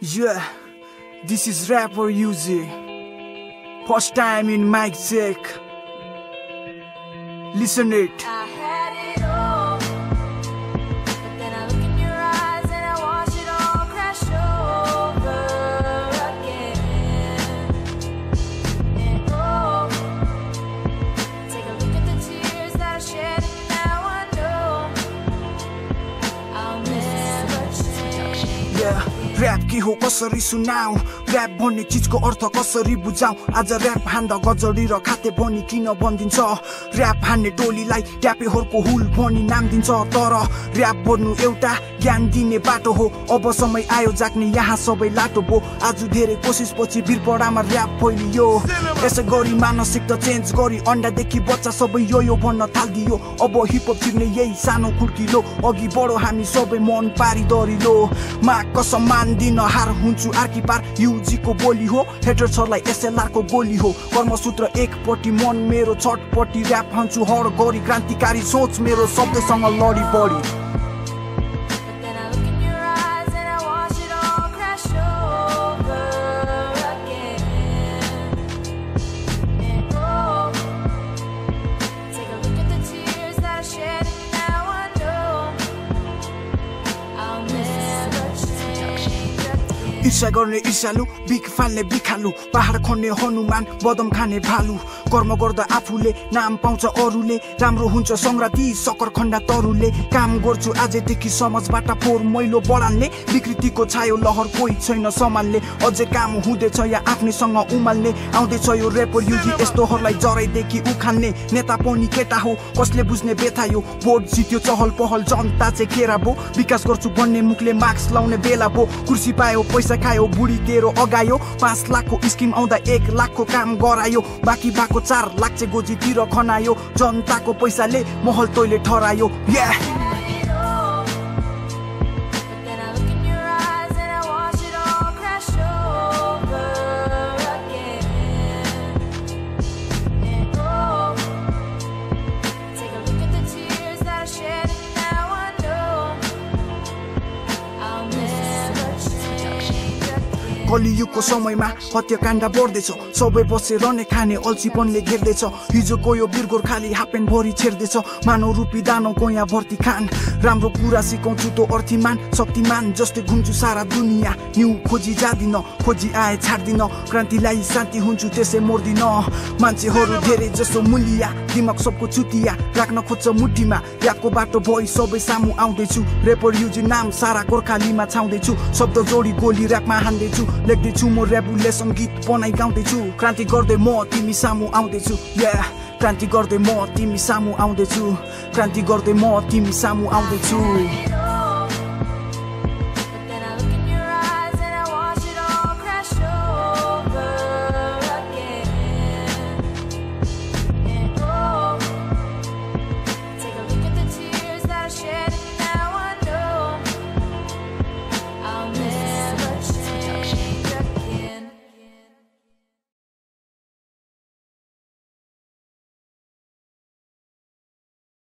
Yeah, this is rapper Uzi. First time in mic check. Listen it. I had it all, but then I look in your eyes and I watch it all crash over again. And oh, take a look at the tears that I shed, and now I know I'll never change. Yeah, rap के हो कसरी सुनाऊ rap भन्ने चीजको अर्थ कसरी बुझाऊ आज rap हान्दा गजडी र खाते भनी किन बन्दिन्छ रैप हान्ने टोलीलाई ट्यापेहरुको हुल भनी नाम दिन्छ तर रैप भन्नु एउटा ज्ञान दिने बाटो हो अब समय आयो जाग्ने यहाँ सबै लाटो भो आज धेरै कोसिसपछि वीरपडामा रैप फैलियो यसै गरी मानसिकता चेन्ज गरी अन्डादेखि बच्चा सबै यो भन्न थाल्दियो अब हिपहप चिर्ने यही सानो खुड्किलो अघि बढो हामी सबै मन पारी दरिलो मा कसम मान्दिन हार हुन्छु आर्की पार युजी को बोली हो हेटर छलाई एसएलआर को गोली हो कर्मसूत्र एकपट्टि मन मेरो छटपट्टि रैप हान्छु हर गरी क्रान्तिकारी सोच मेरो शब्दसँग लडी बढी ईर्षा गर्ने ईर्षालु बिख फाल्ने बिखालु पहाड खन्ने हनुमान बदम खाने भालु कर्म गर्दा आफूले नाम पाउँछ अरूले राम्रो हुन्छ संग्राती सकर खण्डा तरुले काम गर्छु आजदेखि समाजबाट फोहोर मैलो बढाल्ने विकृतिको छायो लहर कोही छैन सम्हाल्ने अझै काम हुँदैछ या आफ्नैसँग उमाल्ने आउँदैछ यो र्यापर युजी यस्तोहरूलाई जराइदेखि उखाल्ने नेता पनि केटा हो कसले बुझ्ने बेथा यो भोट जित्यो चहल पहल जनता चाहिँ केरा भो विकास गर्छु भन्ने मुखले मास्क लाउने बेला भो कुर्सी पायो पैसा खायो बुढी तेरो अगायो 5 लाखको स्किम आउँदा 1 लाखको काम गरायो बाँकी भएको 4 लाख चाहिँ गोजीतिर खनायो जनताको पैसाले महल तैले ठहरायो कलियुगको समयमा हत्याकाण्ड बढ्दैछ सबै बसेर नै खाने अल्छीपनले घेर्दैछ हिजोको यो वीर गोर्खाली हापेन भरि छेड्दैछ मानव रूपी दानवको यहाँ भर्ती खान राम्रो कुरा सिकाउँछु तो अर्थीमान शक्तिमान जस्तै घुम्छु सारा दुनिया न्यू खोजी जादिन खोजी आए छाड्दिन क्रान्तिलाई शान्ति हुन्छु त्यसै मर्दिन मान्छेहरू धेरै जसो मुलिया दिमाग सबको चुतिया राख्न खोज्छ मुठीमा याको बाटो भई सबै सामु आउँदैछु र्यापर युजी नाम सारा गोर्खालीमा छाउँदैछु शब्द जोडी गोली र्यापमा हान्दैछु लेख्दैछु म रेभुलेसन गीत बनाइ गाउँदैछु क्रान्ति गर्दै म तिमी सामु आउँदैछु क्रान्ति गर्दै म तिमी सामु आउँदैछु क्रान्ति गर्दै म तिमी सामु आउँदैछु